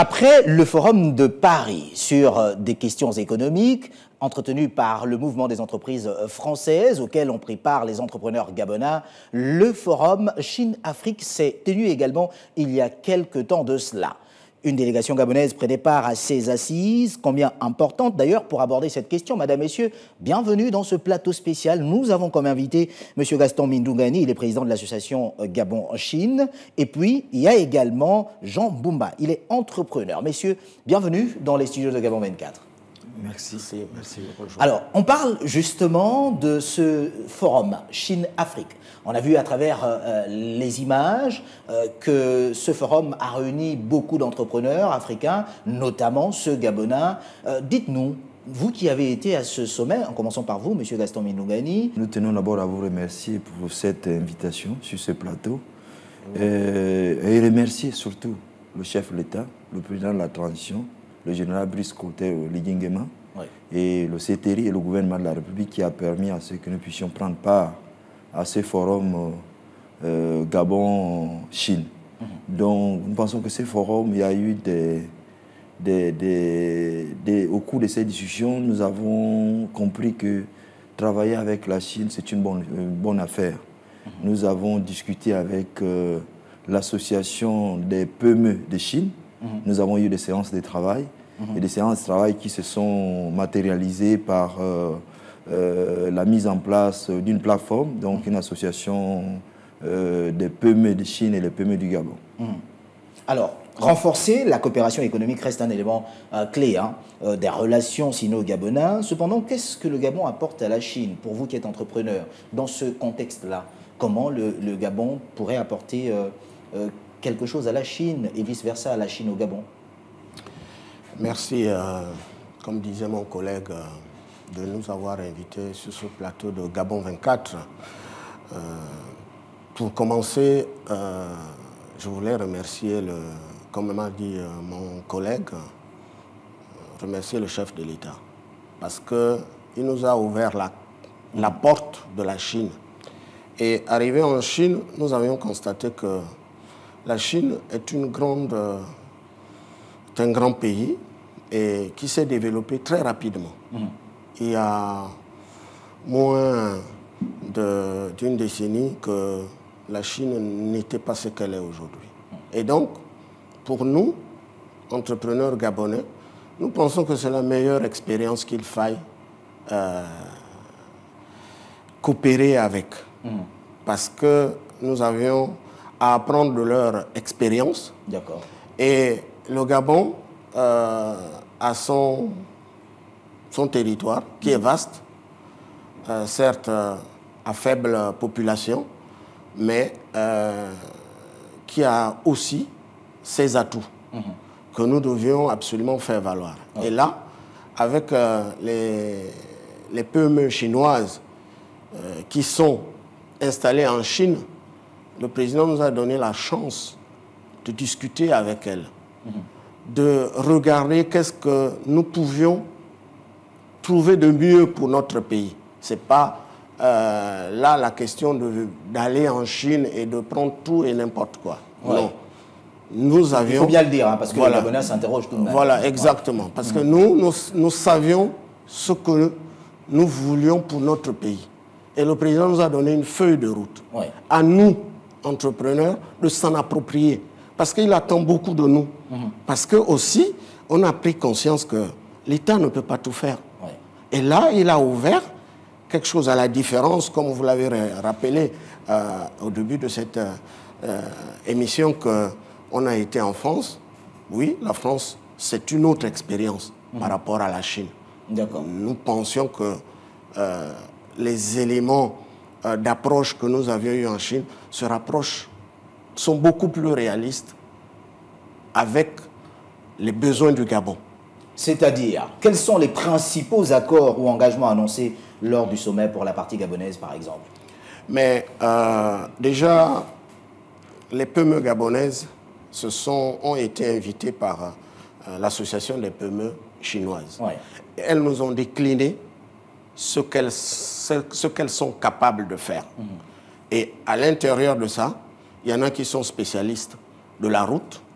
Après le forum de Paris sur des questions économiques, entretenu par le mouvement des entreprises françaises auquel ont pris part les entrepreneurs gabonais, le forum Chine-Afrique s'est tenu également il y a quelque temps de cela. Une délégation gabonaise prenait part à ces assises, combien importante d'ailleurs pour aborder cette question. Madame, Messieurs, bienvenue dans ce plateau spécial. Nous avons comme invité M. Gaston Mindoungani, il est président de l'association Gabon-Chine. Et puis, il y a également Jean Boumba, il est entrepreneur. Messieurs, bienvenue dans les studios de Gabon 24. Merci. Merci. Alors, on parle justement de ce forum Chine-Afrique. On a vu à travers les images que ce forum a réuni beaucoup d'entrepreneurs africains, notamment ceux gabonais. Dites-nous, vous qui avez été à ce sommet, en commençant par vous, M. Gaston Mindoungani. Nous tenons d'abord à vous remercier pour cette invitation sur ce plateau et remercier surtout le chef de l'État, le président de la transition, le général Brice Clotaire Lidjinguema, oui, et le CETERI et le gouvernement de la République qui a permis à ce que nous puissions prendre part à ce forum Gabon-Chine. Donc nous pensons que ce forum, il y a eu au cours de ces discussions, nous avons compris que travailler avec la Chine, c'est une bonne affaire. Nous avons discuté avec l'association des PME de Chine. Nous avons eu des séances de travail et des séances de travail qui se sont matérialisées par la mise en place d'une plateforme, donc une association des PME de Chine et les PME du Gabon. Alors, renforcer la coopération économique reste un élément clé des relations sino-gabonaises. Cependant, qu'est-ce que le Gabon apporte à la Chine, pour vous qui êtes entrepreneur, dans ce contexte-là? Comment le Gabon pourrait apporter quelque chose à la Chine et vice-versa à la Chine au Gabon? Merci, comme disait mon collègue, de nous avoir invités sur ce plateau de Gabon 24. Pour commencer, je voulais remercier, comme m'a dit mon collègue, remercier le chef de l'État parce qu'il nous a ouvert la porte de la Chine. Et arrivé en Chine, nous avions constaté que la Chine est un grand pays et qui s'est développé très rapidement. Il y a moins d'une décennie que la Chine n'était pas ce qu'elle est aujourd'hui. Et donc, pour nous, entrepreneurs gabonais, nous pensons que c'est la meilleure expérience qu'il faille coopérer avec. Parce que nous avions à apprendre de leur expérience. D'accord. Et le Gabon a son territoire qui est vaste, certes à faible population, mais qui a aussi ses atouts que nous devions absolument faire valoir. Et là, avec les PME chinoises qui sont installées en Chine, le président nous a donné la chance de discuter avec elles, de regarder qu'est-ce que nous pouvions trouver de mieux pour notre pays. Ce n'est pas là la question d'aller en Chine et de prendre tout et n'importe quoi. Ouais. Non. Nous avions... Il faut bien le dire, parce que les Gabonais s'interrogent tout de même. Voilà, exactement. Parce que nous savions ce que nous voulions pour notre pays. Et le président nous a donné une feuille de route. Ouais. À nous, entrepreneurs, de s'en approprier. Parce qu'il attend beaucoup de nous. Parce que aussi, on a pris conscience que l'État ne peut pas tout faire. Ouais. Et là, il a ouvert quelque chose à la différence, comme vous l'avez rappelé au début de cette émission, qu'on a été en France. Oui, la France, c'est une autre expérience par rapport à la Chine. Nous pensions que les éléments d'approche que nous avions eu en Chine sont beaucoup plus réalistes avec les besoins du Gabon. C'est-à-dire, quels sont les principaux accords ou engagements annoncés lors du sommet pour la partie gabonaise, par exemple? Mais déjà, les PME gabonaises ont été invitées par l'association des PME chinoises. Ouais. Elles nous ont décliné ce qu'elles sont capables de faire. Et à l'intérieur de ça, il y en a qui sont spécialistes de la route,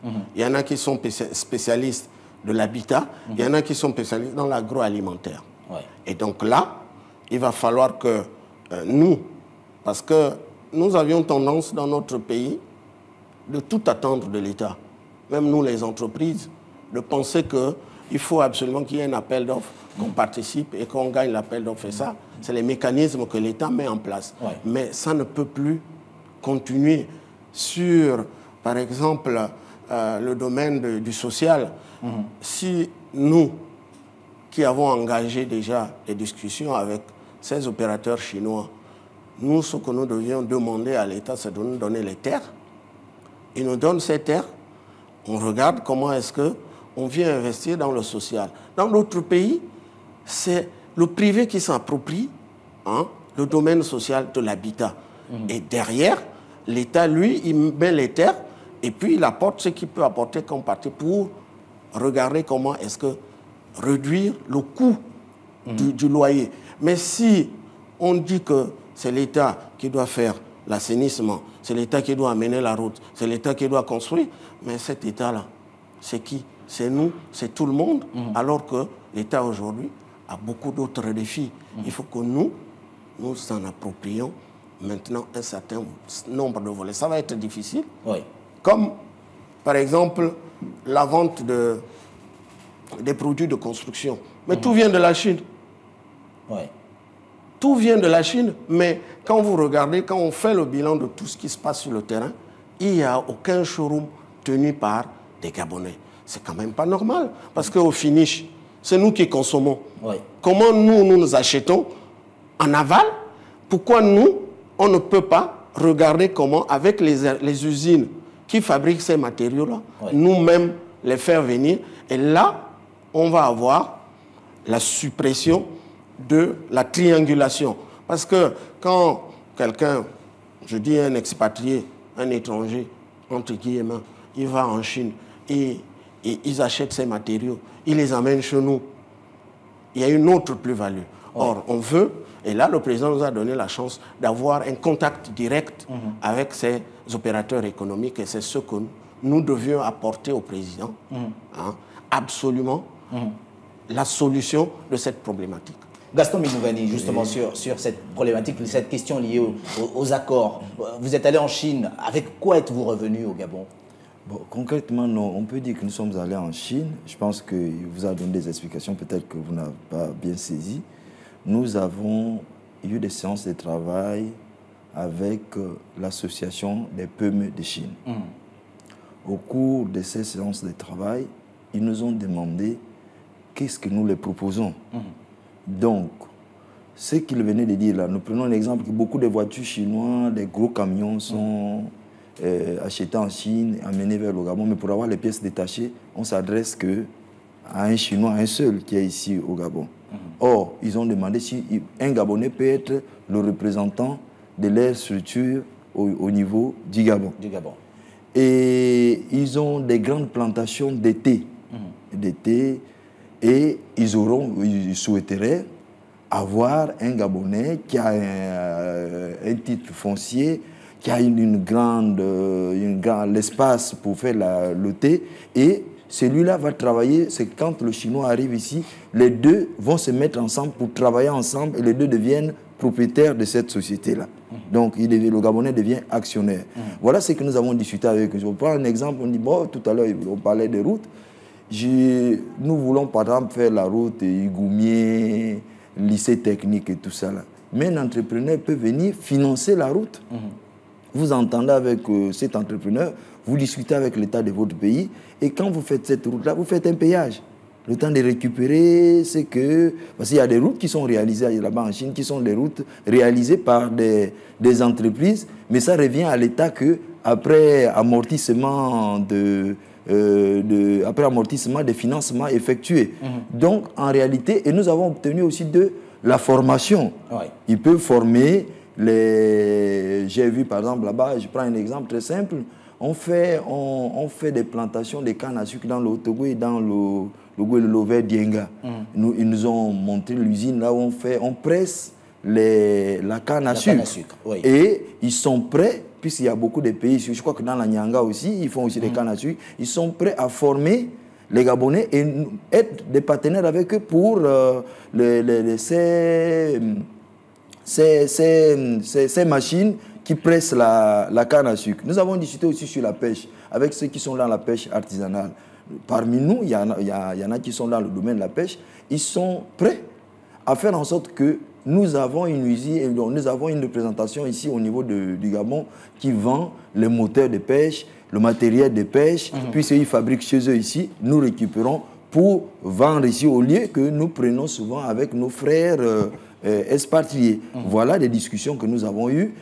Il y en a qui sont spécialistes de l'habitat, il y en a qui sont spécialistes dans l'agroalimentaire. Et donc là, il va falloir que nous, parce que nous avions tendance dans notre pays de tout attendre de l'État, même nous les entreprises, de penser qu'il faut absolument qu'il y ait un appel d'offres, qu'on participe et qu'on gagne l'appel d'offres. Et ça, c'est les mécanismes que l'État met en place. Mais ça ne peut plus continuer sur, par exemple, le domaine du social. Si nous, qui avons engagé déjà des discussions avec ces opérateurs chinois, nous, ce que nous devions demander à l'État, c'est de nous donner les terres. Ils nous donnent ces terres. On regarde comment est-ce qu'on vient investir dans le social. Dans d'autres pays, c'est le privé qui s'approprie le domaine social de l'habitat. Et derrière, l'État, lui, il met les terres et puis il apporte ce qu'il peut apporter comme partie pour regarder comment est-ce que réduire le coût du loyer. Mais si on dit que c'est l'État qui doit faire l'assainissement, c'est l'État qui doit amener la route, c'est l'État qui doit construire, mais cet État-là, c'est qui? C'est nous, c'est tout le monde, alors que l'État aujourd'hui a beaucoup d'autres défis. Il faut que nous en approprions maintenant un certain nombre de volets. Ça va être difficile, comme par exemple la vente des produits de construction. Mais tout vient de la Chine. Tout vient de la Chine, mais quand vous regardez, quand on fait le bilan de tout ce qui se passe sur le terrain, il n'y a aucun showroom tenu par des Gabonais. C'est quand même pas normal, parce qu'au finish, c'est nous qui consommons. Comment nous achetons en aval? Pourquoi nous, on ne peut pas regarder comment, avec les usines qui fabriquent ces matériaux-là, nous-mêmes les faire venir? Et là, on va avoir la suppression de la triangulation. Parce que quand quelqu'un, je dis un expatrié, un étranger, entre guillemets, il va en Chine et ils achètent ces matériaux, ils les amènent chez nous, il y a une autre plus-value. Or, on veut, et là, le président nous a donné la chance d'avoir un contact direct avec ces opérateurs économiques, et c'est ce que nous devions apporter au président, absolument, la solution de cette problématique. Gaston Minouvani, justement, sur cette problématique, cette question liée aux accords. Vous êtes allé en Chine. Avec quoi êtes-vous revenu au Gabon? Bon, concrètement, non. On peut dire que nous sommes allés en Chine. Je pense qu'il vous a donné des explications, peut-être que vous n'avez pas bien saisi. Nous avons eu des séances de travail avec l'association des PME de Chine. Au cours de ces séances de travail, ils nous ont demandé qu'est-ce que nous les proposons. Donc, ce qu'il venait de dire là, nous prenons l'exemple que beaucoup de voitures chinoises, des gros camions sont achetés en Chine, amenés vers le Gabon, mais pour avoir les pièces détachées, on s'adresse à un Chinois, un seul qui est ici au Gabon. Or, ils ont demandé si un Gabonais peut être le représentant de leur structure au niveau du Gabon. Et ils ont des grandes plantations d'été. Et ils souhaiteraient avoir un Gabonais qui a un titre foncier, qui a l'espace pour faire le thé. Et celui-là va travailler, c'est quand le Chinois arrive ici, les deux vont se mettre ensemble pour travailler ensemble et les deux deviennent propriétaires de cette société-là. Donc le Gabonais devient actionnaire. Voilà ce que nous avons discuté avec eux. Je prends un exemple, on dit, bon, tout à l'heure, on parlait des routes. Nous voulons par exemple faire la route Igoumier, lycée technique et tout ça là. Mais un entrepreneur peut venir financer la route. Vous entendez avec cet entrepreneur, vous discutez avec l'État de votre pays et quand vous faites cette route là, vous faites un péage. Le temps de récupérer, c'est que... Parce qu'il y a des routes qui sont réalisées là-bas en Chine, qui sont des routes réalisées par des entreprises, mais ça revient à l'État qu'après amortissement après amortissement des financements effectués. Donc, en réalité, et nous avons obtenu aussi de la formation. Ils peuvent former J'ai vu, par exemple, là-bas, je prends un exemple très simple, on fait des plantations de canne à sucre dans le Haut-Togo et dans le Lover Dienga. Ils nous ont montré l'usine là où on presse la canne à sucre. Et ils sont prêts, puisqu'il y a beaucoup de pays, je crois que dans la Nyanga aussi, ils font aussi des cannes à sucre, ils sont prêts à former les Gabonais et être des partenaires avec eux pour ces machines qui pressent la canne à sucre. Nous avons discuté aussi sur la pêche, avec ceux qui sont dans la pêche artisanale. Parmi nous, il y en a qui sont dans le domaine de la pêche. Ils sont prêts à faire en sorte que nous avons une usine, nous avons une représentation ici au niveau du Gabon qui vend les moteurs de pêche, le matériel de pêche, puisqu'ils fabriquent chez eux ici, nous récupérons pour vendre ici au lieu que nous prenons souvent avec nos frères expatriés. Voilà des discussions que nous avons eues.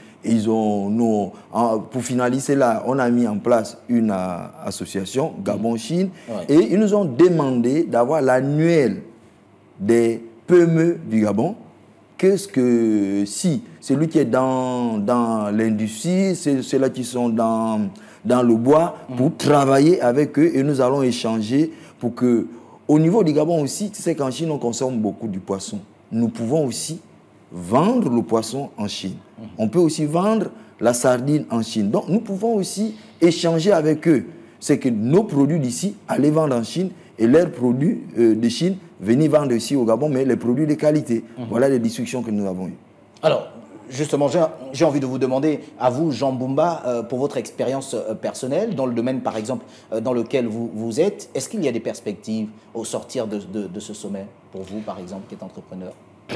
Pour finaliser là, on a mis en place une association, Gabon-Chine, et ils nous ont demandé d'avoir l'annuel des PME du Gabon. Qu'est-ce que si celui qui est dans l'industrie, ceux-là qui sont dans le bois, pour travailler avec eux, et nous allons échanger pour que, au niveau du Gabon aussi, tu sais qu'en Chine, on consomme beaucoup du poisson. Nous pouvons aussi vendre le poisson en Chine. On peut aussi vendre la sardine en Chine. Donc, nous pouvons aussi échanger avec eux. C'est que nos produits d'ici, aller vendre en Chine et leurs produits de Chine, venir vendre ici au Gabon, mais les produits de qualité. Voilà les discussions que nous avons eues. Alors, justement, j'ai envie de vous demander, à vous, Jean Boumba, pour votre expérience personnelle, dans le domaine, par exemple, dans lequel vous êtes, est-ce qu'il y a des perspectives au sortir de ce sommet, pour vous, par exemple, qui êtes entrepreneur?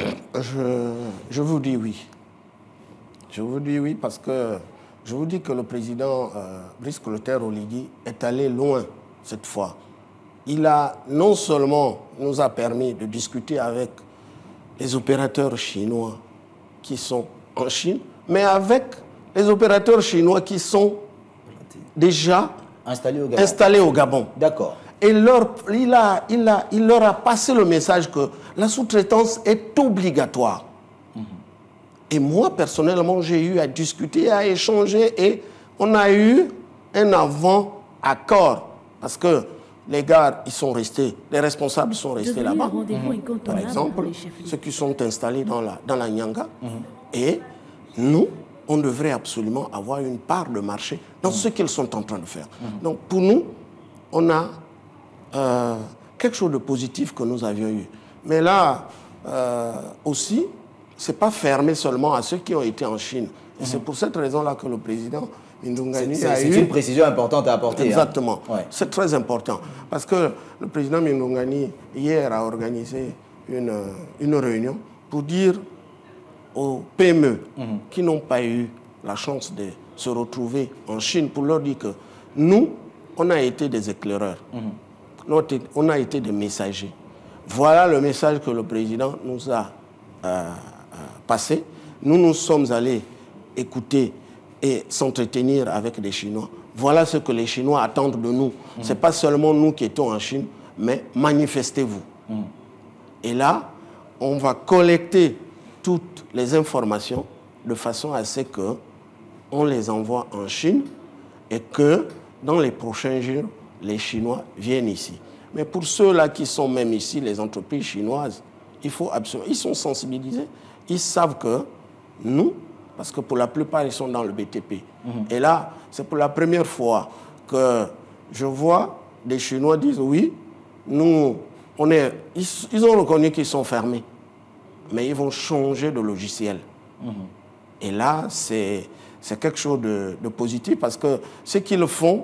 Je vous dis oui. Je vous dis oui parce que je vous dis que le président Brice Clotaire Oligui est allé loin cette fois. Il a non seulement nous a permis de discuter avec les opérateurs chinois qui sont en Chine, mais avec les opérateurs chinois qui sont déjà installés au Gabon. D'accord. Et il leur a passé le message que la sous-traitance est obligatoire. Et moi, personnellement, j'ai eu à discuter, à échanger, et on a eu un avant-accord. Parce que les gars, ils sont restés, les responsables sont restés là-bas. Par exemple, ceux qui sont installés dans la Nyanga. Et nous, on devrait absolument avoir une part de marché dans ce qu'ils sont en train de faire. Donc, pour nous, on a quelque chose de positif que nous avions eu. Mais là, aussi, ce n'est pas fermé seulement à ceux qui ont été en Chine. Et c'est pour cette raison-là que le président Mindungani a eu... C'est une précision importante à apporter. Exactement. Ouais. C'est très important. Parce que le président Mindungani, hier, a organisé une réunion pour dire aux PME qui n'ont pas eu la chance de se retrouver en Chine, pour leur dire que nous, on a été des éclaireurs. On a été des messagers. Voilà le message que le président nous a passé. Nous sommes allés écouter et s'entretenir avec les Chinois. Voilà ce que les Chinois attendent de nous. Ce n'est pas seulement nous qui étions en Chine, mais manifestez-vous. Et là, on va collecter toutes les informations de façon à ce qu'on les envoie en Chine et que dans les prochains jours, les Chinois viennent ici. Mais pour ceux-là qui sont même ici, les entreprises chinoises, il faut absolument... Ils sont sensibilisés. Ils savent que nous, parce que pour la plupart, ils sont dans le BTP. Et là, c'est pour la première fois que je vois des Chinois dire oui, nous, ils ont reconnu qu'ils sont fermés, mais ils vont changer de logiciel. Et là, c'est quelque chose de positif parce que ce qu'ils font,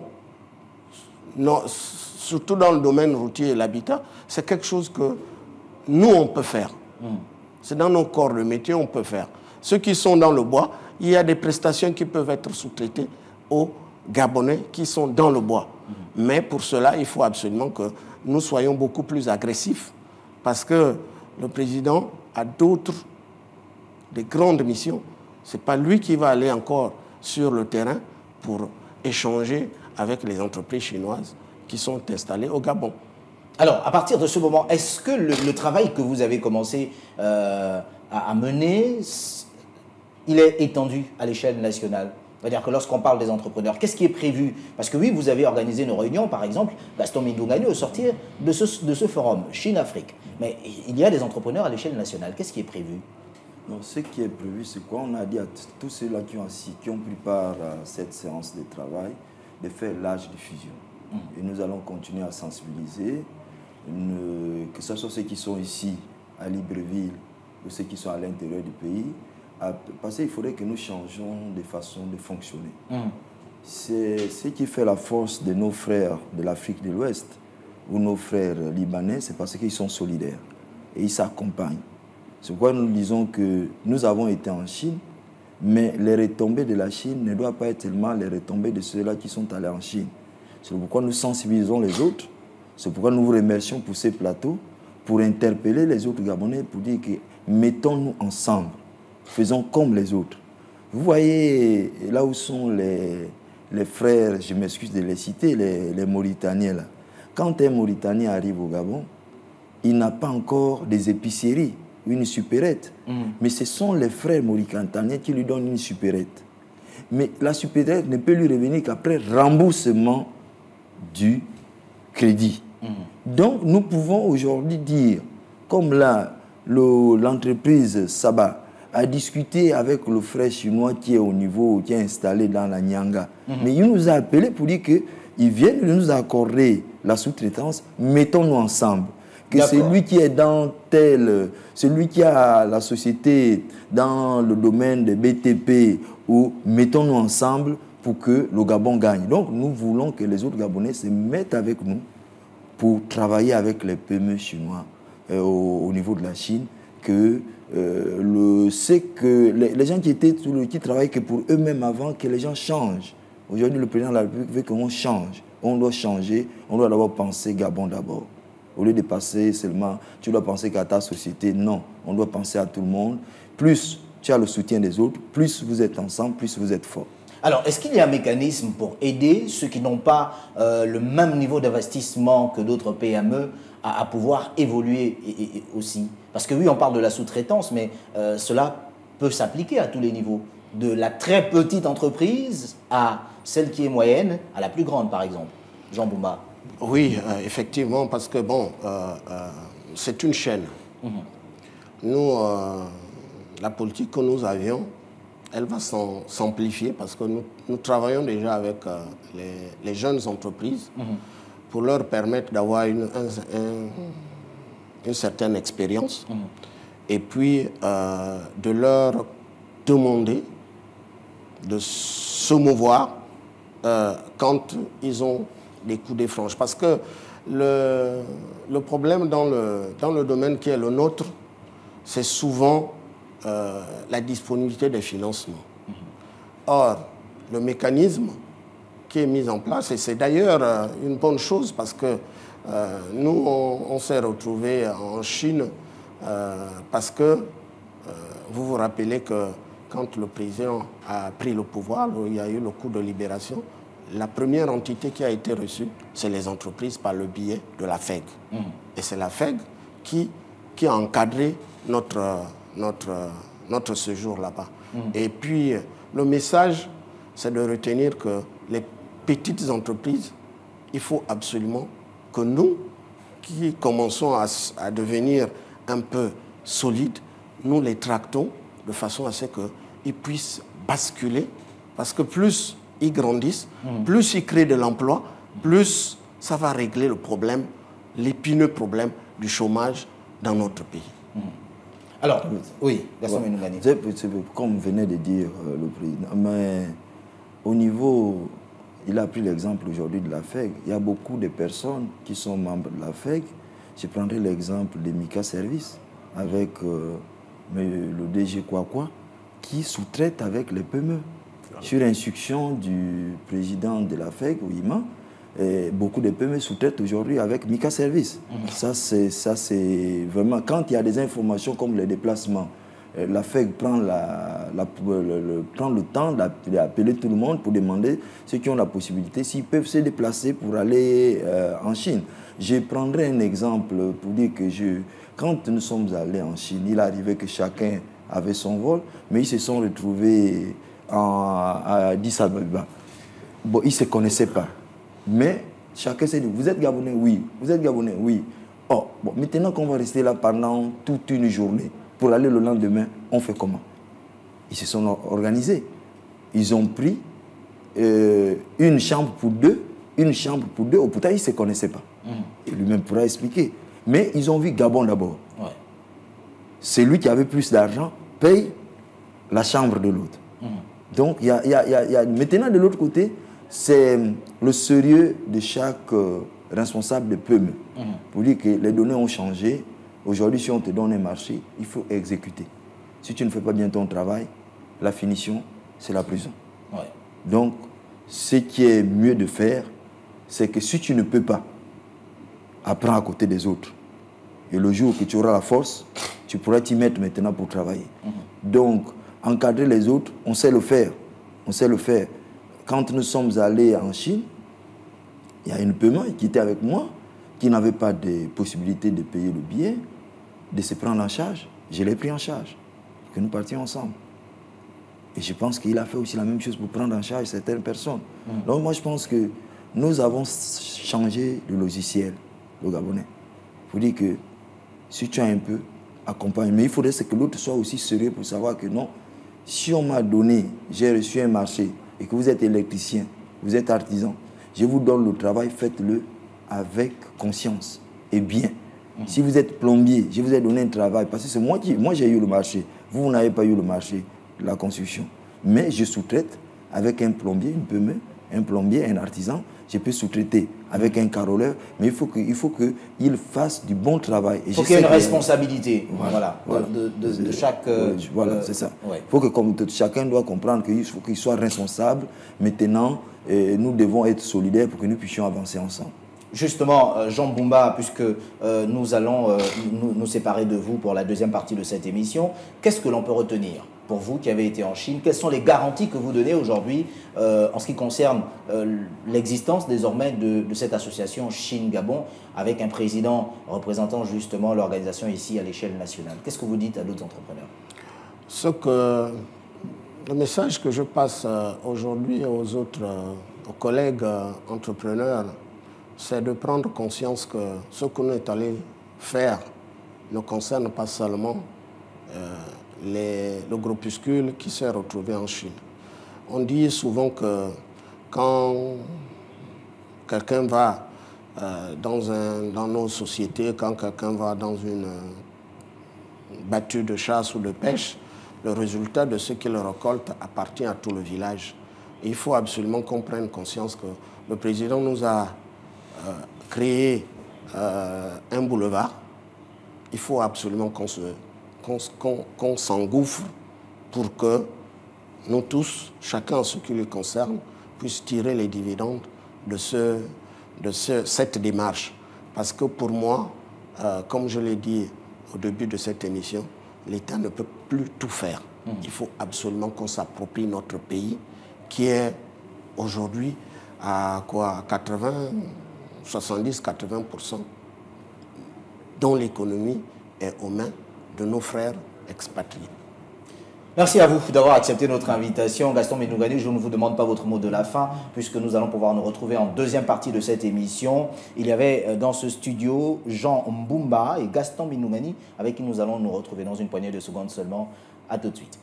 surtout dans le domaine routier et l'habitat, c'est quelque chose que nous, on peut faire. C'est dans nos corps de métier, on peut faire. Ceux qui sont dans le bois, il y a des prestations qui peuvent être sous-traitées aux Gabonais qui sont dans le bois. Mais pour cela, il faut absolument que nous soyons beaucoup plus agressifs parce que le président a des grandes missions. Ce n'est pas lui qui va aller encore sur le terrain pour échanger avec les entreprises chinoises qui sont installées au Gabon. Alors, à partir de ce moment, est-ce que le travail que vous avez commencé à mener, il est étendu à l'échelle nationale? C'est-à-dire que lorsqu'on parle des entrepreneurs, qu'est-ce qui est prévu? Parce que oui, vous avez organisé une réunion, par exemple, Gaston Mindungani, au sortir de ce forum, Chine-Afrique. Mais il y a des entrepreneurs à l'échelle nationale. Qu'est-ce qui est prévu? Non, ce qui est prévu, c'est quoi? On a dit à tous ceux-là qui ont pris part à cette séance de travail de faire large diffusion. Et nous allons continuer à sensibiliser, que ce soit ceux qui sont ici à Libreville ou ceux qui sont à l'intérieur du pays, parce qu'il faudrait que nous changions de façon de fonctionner. C'est ce qui fait la force de nos frères de l'Afrique de l'Ouest ou nos frères libanais, c'est parce qu'ils sont solidaires et ils s'accompagnent. C'est pourquoi nous disons que nous avons été en Chine, mais les retombées de la Chine ne doivent pas être tellement les retombées de ceux-là qui sont allés en Chine. C'est pourquoi nous sensibilisons les autres, c'est pourquoi nous vous remercions pour ces plateaux, pour interpeller les autres Gabonais, pour dire que mettons-nous ensemble, faisons comme les autres. Vous voyez là où sont les frères, je m'excuse de les citer, les Mauritaniens là. Quand un Mauritanien arrive au Gabon, il n'a pas encore des épiceries, une supérette. Mais ce sont les frères mauritaniens qui lui donnent une supérette. Mais la supérette ne peut lui revenir qu'après remboursement du crédit. Donc nous pouvons aujourd'hui dire, comme là, l'entreprise Saba a discuté avec le frère chinois qui est au niveau, qui est installé dans la Nyanga. Mais il nous a appelé pour dire qu'ils viennent de nous accorder la sous-traitance, mettons-nous ensemble. Que celui qui est dans celui qui a la société dans le domaine des BTP, ou mettons-nous ensemble pour que le Gabon gagne. Donc nous voulons que les autres Gabonais se mettent avec nous pour travailler avec les PME chinois au niveau de la Chine, que les gens qui travaillaient que pour eux-mêmes avant, que les gens changent. Aujourd'hui, le président de la République veut qu'on change. On doit changer, on doit d'abord penser Gabon d'abord. Au lieu de passer seulement, tu dois penser qu'à ta société, non. On doit penser à tout le monde. Plus tu as le soutien des autres, plus vous êtes ensemble, plus vous êtes forts. Alors, est-ce qu'il y a un mécanisme pour aider ceux qui n'ont pas le même niveau d'investissement que d'autres PME à pouvoir évoluer aussi? Parce que oui, on parle de la sous-traitance, mais cela peut s'appliquer à tous les niveaux. De la très petite entreprise à celle qui est moyenne, à la plus grande, par exemple. Jean Boumba. Oui, effectivement, parce que bon, c'est une chaîne. Nous, la politique que nous avions, elle va s'amplifier parce que nous travaillons déjà avec les jeunes entreprises pour leur permettre d'avoir une certaine expérience et puis de leur demander de se mouvoir quand ils ont des coups de franges. Parce que le problème dans le domaine qui est le nôtre, c'est souvent la disponibilité des financements. Or, le mécanisme qui est mis en place, et c'est d'ailleurs une bonne chose parce que nous, on s'est retrouvés en Chine parce que vous vous rappelez que quand le président a pris le pouvoir, il y a eu le coup de libération, la première entité qui a été reçue, c'est les entreprises par le biais de la FEG. Et c'est la FEG qui a encadré notre séjour là-bas. Et puis, le message, c'est de retenir que les petites entreprises, il faut absolument que nous, qui commençons à devenir un peu solides, nous les tractons de façon à ce qu'ils puissent basculer, parce que plus ils grandissent, plus ils créent de l'emploi, plus ça va régler le problème, l'épineux problème du chômage dans notre pays. Alors, oui, Gaston Menoungani. Comme venait de dire le président, mais au niveau, il a pris l'exemple aujourd'hui de la FEG, il y a beaucoup de personnes qui sont membres de la FEG. Je prendrai l'exemple de Mika Service avec le DG Kwakwa qui sous-traite avec les PME. Sur instruction du président de la FEG, Ouima, beaucoup de PME sous-traitent aujourd'hui avec Mika Service. Ça, c'est vraiment... Quand il y a des informations comme les déplacements, la FEG prend le temps d'appeler tout le monde pour demander ceux qui ont la possibilité s'ils peuvent se déplacer pour aller en Chine. Je prendrai un exemple pour dire que quand nous sommes allés en Chine, il arrivait que chacun avait son vol, mais ils se sont retrouvés à Addis Abeba. Bon, ils ne se connaissaient pas. Mais chacun s'est dit, vous êtes Gabonais? Oui. Vous êtes Gabonais? Oui. Oh, bon, maintenant qu'on va rester là pendant toute une journée, pour aller le lendemain, on fait comment? Ils se sont organisés. Ils ont pris une chambre pour deux. Au pourtant, ils ne se connaissaient pas. Et lui-même pourra expliquer. Mais ils ont vu Gabon d'abord. Ouais. Celui qui avait plus d'argent paye la chambre de l'autre. Donc, il y a maintenant, de l'autre côté, c'est le sérieux de chaque responsable de PME. Pour dire que les données ont changé. Aujourd'hui, si on te donne un marché, il faut exécuter. Si tu ne fais pas bien ton travail, la finition, c'est la prison. Ouais. Donc, ce qui est mieux de faire, c'est que si tu ne peux pas, apprends à côté des autres. Et le jour que tu auras la force, tu pourras t'y mettre maintenant pour travailler. Donc, encadrer les autres, on sait le faire. On sait le faire. Quand nous sommes allés en Chine, il y a une paiement qui était avec moi, qui n'avait pas de possibilité de payer le billet, de se prendre en charge. Je l'ai pris en charge, que nous partions ensemble. Et je pense qu'il a fait aussi la même chose pour prendre en charge certaines personnes. Donc moi, je pense que nous avons changé le logiciel, le Gabonais. Il faut dire que si tu as un peu, accompagne. Mais il faudrait que l'autre soit aussi sérieux pour savoir que non, si on m'a donné, j'ai reçu un marché, et que vous êtes électricien, vous êtes artisan, je vous donne le travail, faites-le avec conscience et bien. Si vous êtes plombier, je vous ai donné un travail, parce que c'est moi j'ai eu le marché, vous n'avez pas eu le marché de la construction. Mais je sous-traite avec un plombier, une PME, un plombier, un artisan, je peux sous-traiter avec un caroleur, mais il faut qu'il fasse du bon travail. Il faut qu'il y ait une responsabilité de chaque... voilà, c'est ça. Il faut que chacun doit comprendre qu'il faut qu'il soit responsable. Maintenant, nous devons être solidaires pour que nous puissions avancer ensemble. Justement, Jean Mbumba, puisque nous allons nous séparer de vous pour la deuxième partie de cette émission, qu'est-ce que l'on peut retenir pour vous qui avez été en Chine? Quelles sont les garanties que vous donnez aujourd'hui en ce qui concerne l'existence désormais de cette association Chine-Gabon avec un président représentant justement l'organisation ici à l'échelle nationale? Qu'est-ce que vous dites à d'autres entrepreneurs? Le message que je passe aujourd'hui aux collègues entrepreneurs, c'est de prendre conscience que ce que nous sommes allés faire ne concerne pas seulement le groupuscule qui s'est retrouvé en Chine. On dit souvent que quand quelqu'un va dans nos sociétés, quand quelqu'un va dans une battue de chasse ou de pêche, le résultat de ce qu'il récolte appartient à tout le village. Et il faut absolument qu'on prenne conscience que le président nous a créé un boulevard. Il faut absolument qu'on s'engouffre pour que nous tous, chacun en ce qui lui concerne, puisse tirer les dividendes de cette démarche. Parce que pour moi, comme je l'ai dit au début de cette émission, l'État ne peut plus tout faire. Il faut absolument qu'on s'approprie notre pays, qui est aujourd'hui à 70-80%, dont l'économie est aux mains de nos frères expatriés. Merci à vous d'avoir accepté notre invitation. Gaston Mindoungani, je ne vous demande pas votre mot de la fin, puisque nous allons pouvoir nous retrouver en deuxième partie de cette émission. Il y avait dans ce studio Jean Mbumba et Gaston Mindoungani, avec qui nous allons nous retrouver dans une poignée de secondes seulement. À tout de suite.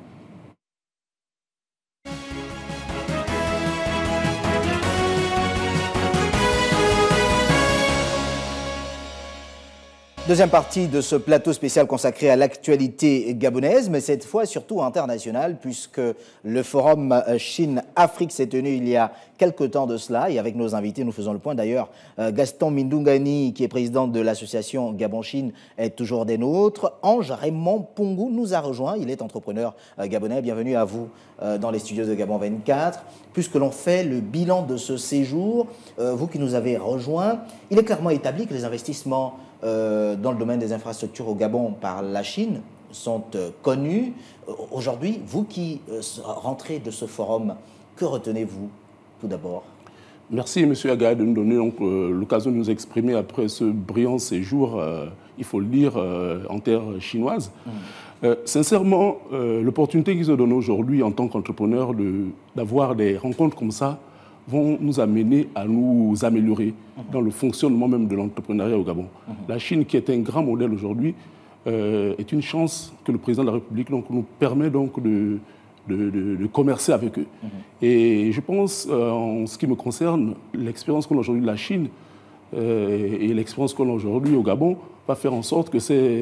Deuxième partie de ce plateau spécial consacré à l'actualité gabonaise, mais cette fois surtout internationale, puisque le forum Chine-Afrique s'est tenu il y a quelques temps de cela. Et avec nos invités, nous faisons le point. D'ailleurs, Gaston Mindoungani, qui est président de l'association Gabon-Chine, est toujours des nôtres. Ange Raymond Pungou nous a rejoint. Il est entrepreneur gabonais. Bienvenue à vous dans les studios de Gabon 24. Puisque l'on fait le bilan de ce séjour, vous qui nous avez rejoints, il est clairement établi que les investissements dans le domaine des infrastructures au Gabon par la Chine sont connus. Aujourd'hui, vous qui rentrez de ce forum, que retenez-vous tout d'abord? Merci M. Aga de nous donner l'occasion de nous exprimer après ce brillant séjour, il faut le dire, en terre chinoise. Sincèrement, l'opportunité qu'ils ont donnée aujourd'hui en tant qu'entrepreneurs d'avoir des rencontres comme ça vont nous amener à nous améliorer dans le fonctionnement même de l'entrepreneuriat au Gabon. La Chine, qui est un grand modèle aujourd'hui, est une chance que le président de la République donc, nous permet donc de commercer avec eux. Et je pense, en ce qui me concerne, l'expérience qu'on a aujourd'hui de la Chine et l'expérience qu'on a aujourd'hui au Gabon va faire en sorte que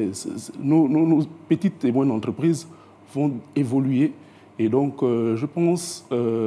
nos petites et moyennes entreprises vont évoluer. Et donc, je pense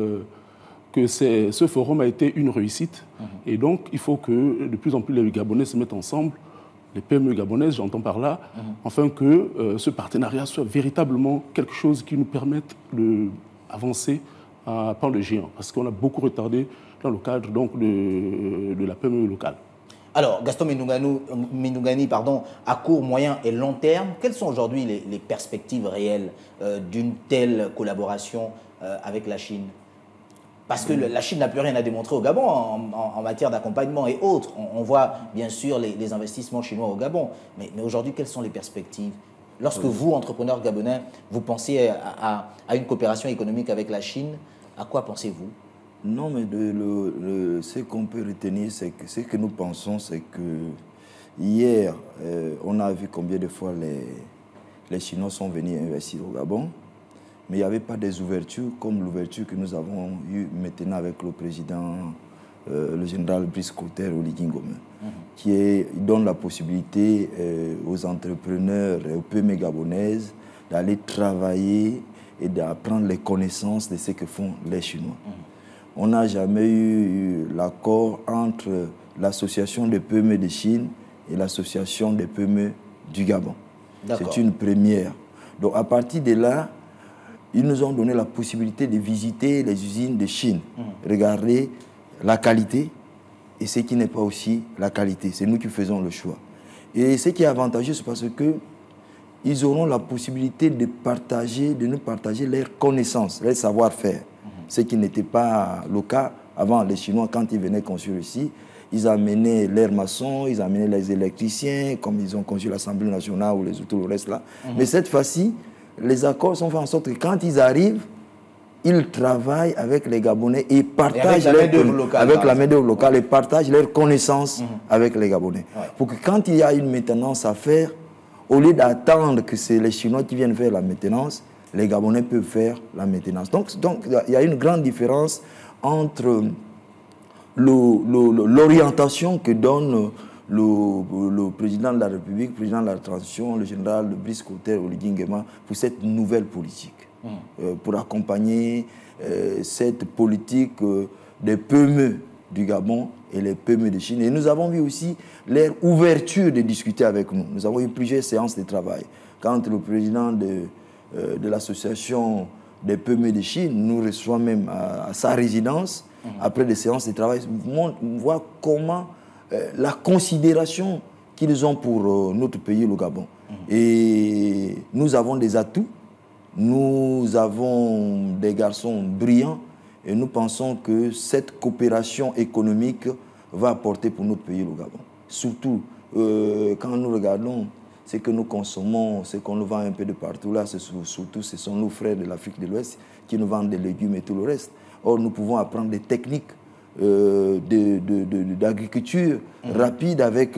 que ce forum a été une réussite. Et donc, il faut que de plus en plus les Gabonais se mettent ensemble, les PME gabonaises, j'entends par là, afin que ce partenariat soit véritablement quelque chose qui nous permette d'avancer à pas de géant. Parce qu'on a beaucoup retardé dans le cadre donc, de la PME locale. Alors, Gaston Minougani, à court, moyen et long terme, quelles sont aujourd'hui les perspectives réelles d'une telle collaboration avec la Chine? Parce que la Chine n'a plus rien à démontrer au Gabon en matière d'accompagnement et autres. On voit bien sûr les investissements chinois au Gabon. Mais aujourd'hui, quelles sont les perspectives? Lorsque vous, entrepreneurs gabonais, vous pensez à une coopération économique avec la Chine, à quoi pensez-vous? Non, mais ce qu'on peut retenir, c'est que ce que nous pensons, c'est que hier, on a vu combien de fois les Chinois sont venus investir au Gabon, mais il n'y avait pas des ouvertures comme l'ouverture que nous avons eue maintenant avec le président, le général Brice Clotaire Oligui Nguema, qui donne la possibilité aux entrepreneurs et aux PME gabonaises d'aller travailler et d'apprendre les connaissances de ce que font les Chinois. On n'a jamais eu l'accord entre l'association des PME de Chine et l'association des PME du Gabon. C'est une première. Donc à partir de là, ils nous ont donné la possibilité de visiter les usines de Chine, regarder la qualité et ce qui n'est pas aussi la qualité. C'est nous qui faisons le choix. Et ce qui est avantageux, c'est parce qu'ils auront la possibilité de nous partager leurs connaissances, leur savoir-faire. Ce qui n'était pas le cas avant. Les Chinois, quand ils venaient construire ici, ils amenaient leurs maçons, ils amenaient les électriciens, comme ils ont construit l'Assemblée nationale ou tout le reste là. Mais cette fois-ci, les accords sont faits en sorte que quand ils arrivent, ils travaillent avec les Gabonais et partagent avec la main-d'œuvre locale et partagent leurs connaissances avec les Gabonais. Pour que quand il y a une maintenance à faire, au lieu d'attendre que c'est les Chinois qui viennent faire la maintenance, les Gabonais peuvent faire la maintenance. Donc il y a une grande différence entre l'orientation que donne le président de la République, le président de la transition, le général Brice Clotaire Oligui Nguema, pour cette nouvelle politique, pour accompagner cette politique des PME du Gabon et les PME de Chine. Et nous avons vu aussi leur ouverture de discuter avec nous. Nous avons eu plusieurs séances de travail. Quand le président de l'association des PME de Chine nous reçoit même à sa résidence, après des séances de travail, on voit comment la considération qu'ils ont pour notre pays, le Gabon. Et nous avons des atouts, nous avons des garçons brillants et nous pensons que cette coopération économique va apporter pour notre pays, le Gabon. Surtout quand nous regardons ce que nous consommons, ce qu'on nous vend un peu de partout là, surtout ce sont nos frères de l'Afrique de l'Ouest qui nous vendent des légumes et tout le reste. Or, nous pouvons apprendre des techniques d'agriculture rapide avec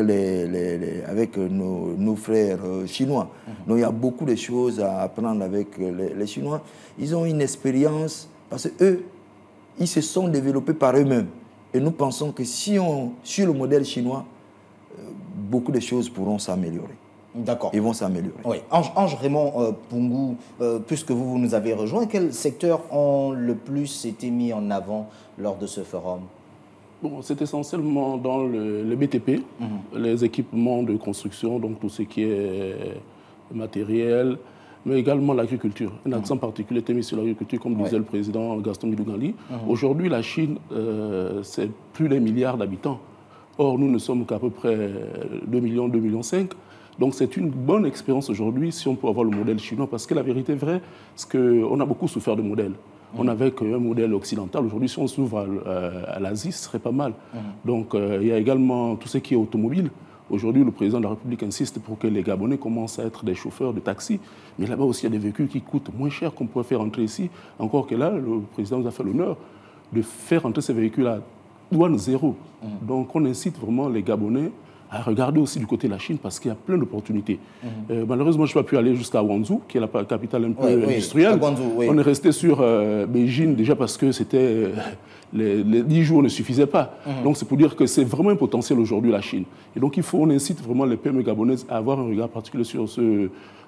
nos frères chinois. Donc il y a beaucoup de choses à apprendre avec les Chinois. Ils ont une expérience, parce qu'eux, ils se sont développés par eux-mêmes. Et nous pensons que si on suit le modèle chinois, beaucoup de choses pourront s'améliorer. D'accord. Ils vont s'améliorer. Oui. Ange Raymond Pungou, puisque vous nous avez rejoint, quels secteurs ont le plus été mis en avant lors de ce forum? Bon, c'est essentiellement dans le BTP, les équipements de construction, donc tout ce qui est matériel, mais également l'agriculture. Un accent particulier était mis sur l'agriculture, comme disait le président Gaston Minougani. Aujourd'hui, la Chine, c'est plus d'1 milliard d'habitants. Or, nous ne sommes qu'à peu près 2 millions, 2,5 millions. Donc c'est une bonne expérience aujourd'hui si on peut avoir le modèle chinois, parce que la vérité est vraie, c'est qu'on a beaucoup souffert de modèles. On avait un modèle occidental. Aujourd'hui, si on s'ouvre à l'Asie, ce serait pas mal. Donc il y a également tout ce qui est automobile. Aujourd'hui, le président de la République insiste pour que les Gabonais commencent à être des chauffeurs de taxi. Mais là-bas aussi, il y a des véhicules qui coûtent moins cher qu'on pourrait faire entrer ici. Encore que là, le président nous a fait l'honneur de faire entrer ces véhicules à douane zéro. Donc on incite vraiment les Gabonais à regarder aussi du côté de la Chine parce qu'il y a plein d'opportunités. Malheureusement, je n'ai pas pu aller jusqu'à Guangzhou, qui est la capitale un peu industrielle. On est resté sur Beijing déjà parce que c'était les 10 jours ne suffisaient pas. Donc c'est pour dire que c'est vraiment un potentiel aujourd'hui la Chine. Et donc on incite vraiment les PME gabonaises à avoir un regard particulier sur ce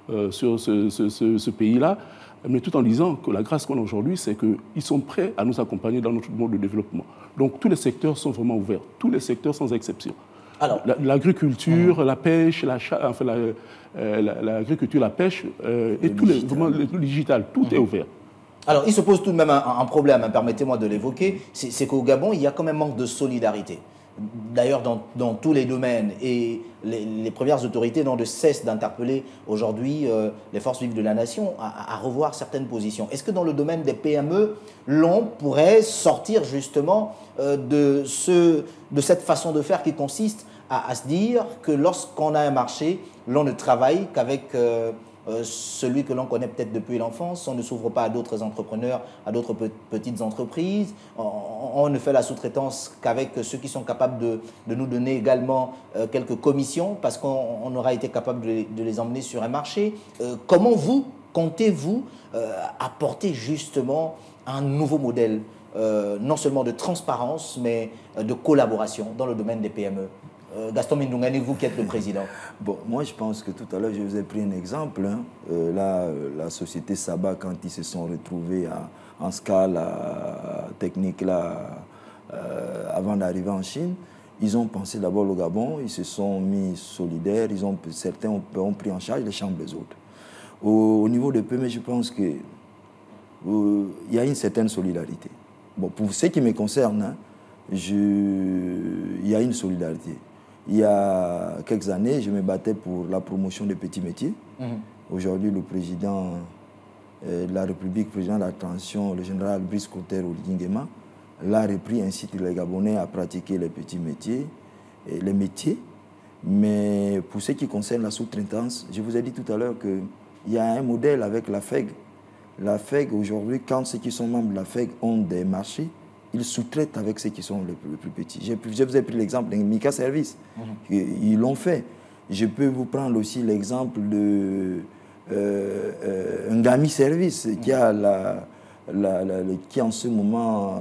pays-là, mais tout en disant que la grâce qu'on a aujourd'hui, c'est qu'ils sont prêts à nous accompagner dans notre mode de développement. Donc tous les secteurs sont vraiment ouverts, tous les secteurs sans exception. L'agriculture, la pêche, l'agriculture, la pêche, et tout le digital, tout est ouvert. Alors, il se pose tout de même un problème, hein, permettez-moi de l'évoquer, c'est qu'au Gabon, il y a quand même manque de solidarité. D'ailleurs, dans tous les domaines, et les premières autorités n'ont de cesse d'interpeller aujourd'hui les forces vives de la nation à revoir certaines positions. Est-ce que dans le domaine des PME, l'on pourrait sortir justement de cette façon de faire qui consiste à se dire que lorsqu'on a un marché, l'on ne travaille qu'avec celui que l'on connaît peut-être depuis l'enfance, on ne s'ouvre pas à d'autres entrepreneurs, à d'autres petites entreprises, on ne fait la sous-traitance qu'avec ceux qui sont capables de nous donner également quelques commissions parce qu'on aura été capable de les emmener sur un marché. Comment comptez-vous apporter justement un nouveau modèle, non seulement de transparence, mais de collaboration dans le domaine des PME? Gaston Mindungani, vous qui êtes le président. Bon, moi je pense que tout à l'heure je vous ai pris un exemple. Hein. La société Saba, quand ils se sont retrouvés en scale technique là, avant d'arriver en Chine, ils ont pensé d'abord au Gabon, ils se sont mis solidaires, certains ont pris en charge les chambres des autres. Au niveau des PME, je pense qu'il y a une certaine solidarité. Bon, pour ce qui me concerne, hein, il y a une solidarité. Il y a quelques années, je me battais pour la promotion des petits métiers. Aujourd'hui, le président de la République, président de la transition, le général Brice Clotaire Oligui-Nguema, l'a repris, incite les Gabonais à pratiquer les petits métiers, les métiers. Mais pour ce qui concerne la sous-traitance, je vous ai dit tout à l'heure qu'il y a un modèle avec la FEG. La FEG, aujourd'hui, quand ceux qui sont membres de la FEG ont des marchés, ils sous-traitent avec ceux qui sont les plus petits. Je vous ai pris l'exemple d'un Mika Service. Ils l'ont fait. Je peux vous prendre aussi l'exemple d'un Gami Service qui qui en ce moment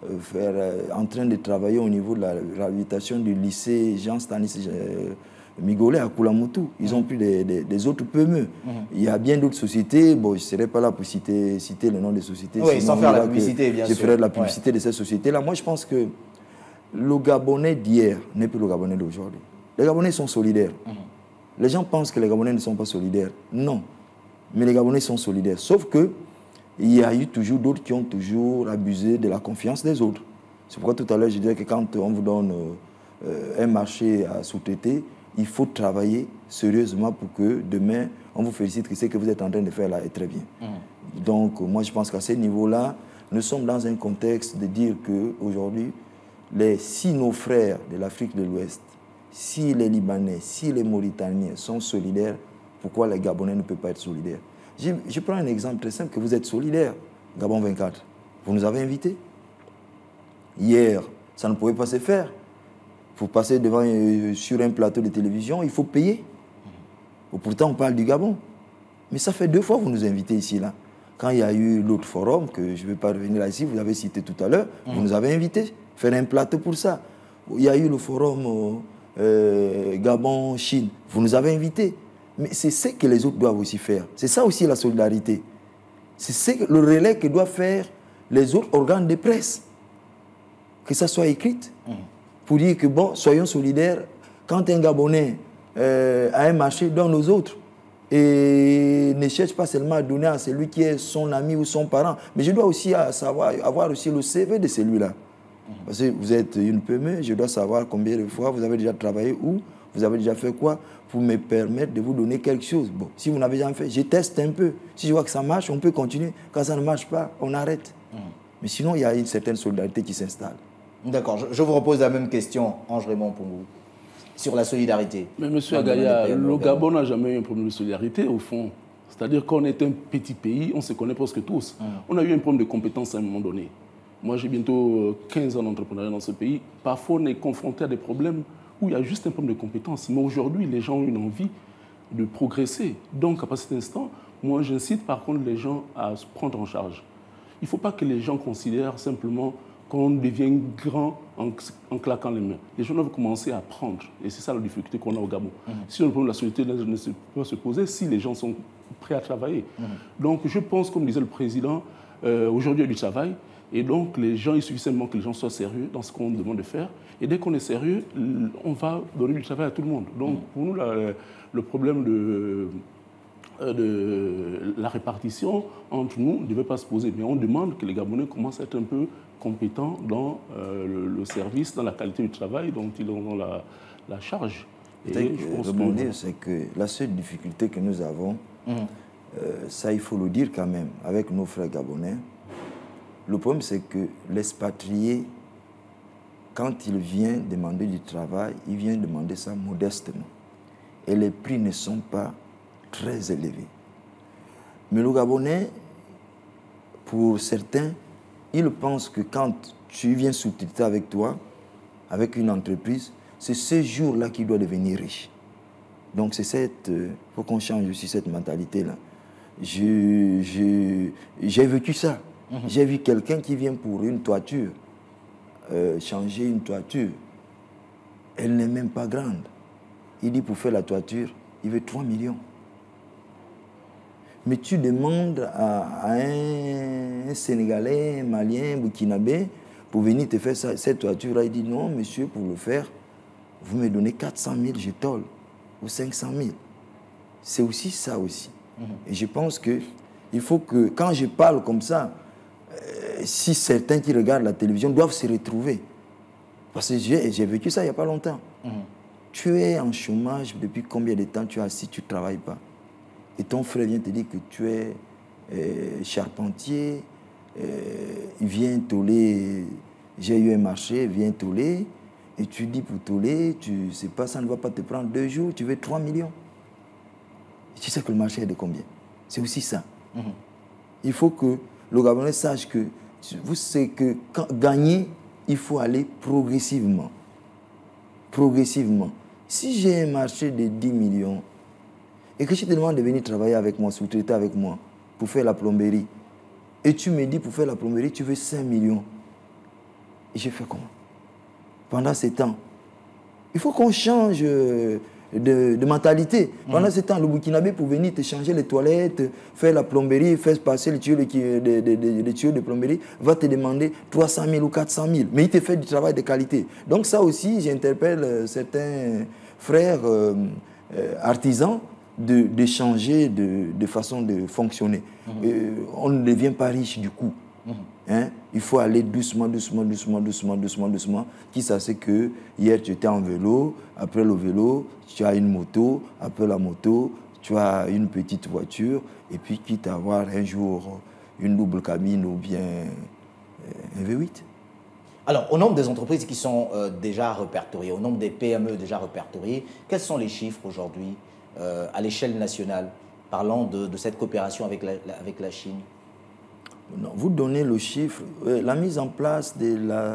en train de travailler au niveau de la réhabilitation du lycée Jean-Stanis Migolet à Koulamoutou. Ils ont pris des autres PME. Il y a bien d'autres sociétés. Bon, je ne serai pas là pour citer le nom des sociétés. Oui, sans faire la publicité, bien sûr. Je ferai de la publicité de ces sociétés-là. Moi, je pense que le Gabonais d'hier n'est plus le Gabonais d'aujourd'hui. Les Gabonais sont solidaires. Les gens pensent que les Gabonais ne sont pas solidaires. Non. Mais les Gabonais sont solidaires. Sauf qu'il y a eu toujours d'autres qui ont toujours abusé de la confiance des autres. C'est pourquoi tout à l'heure, je disais que quand on vous donne un marché à sous-traiter, il faut travailler sérieusement pour que demain, on vous félicite que ce que vous êtes en train de faire là est très bien. Donc, moi, je pense qu'à ce niveau-là, nous sommes dans un contexte de dire qu'aujourd'hui, si nos frères de l'Afrique de l'Ouest, si les Libanais, si les Mauritaniens sont solidaires, pourquoi les Gabonais ne peuvent pas être solidaires? Je prends un exemple très simple, que vous êtes solidaires, Gabon 24. Vous nous avez invités. Hier, ça ne pouvait pas se faire. Pour passer sur un plateau de télévision, il faut payer. Pourtant, on parle du Gabon. Mais ça fait 2 fois que vous nous invitez ici, là. Quand il y a eu l'autre forum, que je ne vais pas revenir là ici, vous avez cité tout à l'heure, vous nous avez invités, faire un plateau pour ça. Il y a eu le forum Gabon-Chine, vous nous avez invités. Mais c'est ce que les autres doivent aussi faire. C'est ça aussi la solidarité. C'est le relais que doivent faire les autres organes de presse. Que ça soit écrit. Pour dire que, bon, soyons solidaires. Quand un Gabonais a un marché, donne aux autres. Et ne cherche pas seulement à donner à celui qui est son ami ou son parent. Mais je dois aussi avoir aussi le CV de celui-là. Parce que vous êtes une PME, je dois savoir combien de fois vous avez déjà travaillé, où, vous avez déjà fait quoi, pour me permettre de vous donner quelque chose. Bon, si vous n'avez jamais fait, je teste un peu. Si je vois que ça marche, on peut continuer. Quand ça ne marche pas, on arrête. Mais sinon, il y a une certaine solidarité qui s'installe. D'accord. Je vous repose la même question, Ange Raymond, pour vous, sur la solidarité. Mais M. Agaya, le Gabon n'a jamais eu un problème de solidarité, au fond. C'est-à-dire qu'on est un petit pays, on se connaît presque tous. On a eu un problème de compétences à un moment donné. Moi, j'ai bientôt 15 ans d'entrepreneuriat dans ce pays. Parfois, on est confronté à des problèmes où il y a juste un problème de compétences. Mais aujourd'hui, les gens ont une envie de progresser. Donc, à cet instant, moi, j'incite par contre les gens à se prendre en charge. Il ne faut pas que les gens considèrent simplement qu'on devient grand en claquant les mains. Les gens doivent commencer à apprendre. Et c'est ça la difficulté qu'on a au Gabon. Si le problème de la société ne peut pas se poser, si les gens sont prêts à travailler. Donc, je pense, comme disait le président, aujourd'hui, il y a du travail. Et donc, les gens, il suffit simplement que les gens soient sérieux dans ce qu'on demande de faire. Et dès qu'on est sérieux, on va donner du travail à tout le monde. Donc, pour nous, le problème de la répartition entre nous ne devait pas se poser. Mais on demande que les Gabonais commencent à être un peu compétents dans le service, dans la qualité du travail dont ils ont la charge. Et c'est que la seule difficulté que nous avons, ça il faut le dire quand même, avec nos frères gabonais, le problème c'est que l'expatrié, quand il vient demander du travail, il vient demander ça modestement. Et les prix ne sont pas très élevés. Mais le Gabonais, pour certains, ils pensent que quand tu viens sous-traiter avec toi, avec une entreprise, c'est ce jour-là qu'il doit devenir riche. Donc c'est il faut qu'on change aussi cette mentalité-là. J'ai vécu ça. J'ai vu quelqu'un qui vient pour une toiture, changer une toiture. Elle n'est même pas grande. Il dit pour faire la toiture, il veut 3 millions. Mais tu demandes à un Sénégalais, un Malien, un Burkinabé, pour venir te faire cette toiture-là, il dit non, monsieur, pour le faire, vous me donnez 400 000, je tole, ou 500 000. C'est aussi ça aussi. Et je pense qu'il faut que, quand je parle comme ça, si certains qui regardent la télévision doivent se retrouver. Parce que j'ai vécu ça il n'y a pas longtemps. Tu es en chômage depuis combien de temps tu es assis, tu ne travailles pas. Et ton frère vient te dire que tu es charpentier, il vient toler, j'ai eu un marché, viens toler, et tu dis pour toler, tu sais pas, ça ne va pas te prendre 2 jours, tu veux 3 millions. Et tu sais que le marché est de combien? C'est aussi ça. Il faut que le Gabonais sache que, vous savez que gagner, il faut aller progressivement. Progressivement. Si j'ai un marché de 10 millions, et que je te demande de venir travailler avec moi, sous-traiter avec moi, pour faire la plomberie, et tu me dis pour faire la plomberie, tu veux 5 millions. Et je fais comment? Pendant ces temps, il faut qu'on change de mentalité. Pendant ce temps, le Burkinabé, pour venir te changer les toilettes, faire la plomberie, faire passer les tuyaux de plomberie, va te demander 300 000 ou 400 000. Mais il te fait du travail de qualité. Donc ça aussi, j'interpelle certains frères artisans de changer de façon de fonctionner. On ne devient pas riche du coup. Il faut aller doucement, doucement, doucement, doucement, doucement, doucement. Qui ça sait que hier tu étais en vélo, après le vélo, tu as une moto, après la moto, tu as une petite voiture, et puis quitte à avoir un jour une double cabine ou bien un V8. Alors, au nombre des entreprises qui sont déjà répertoriées, au nombre des PME déjà répertoriées, quels sont les chiffres aujourd'hui à l'échelle nationale, parlant de cette coopération avec la Chine? Non, vous donnez le chiffre. La mise en place de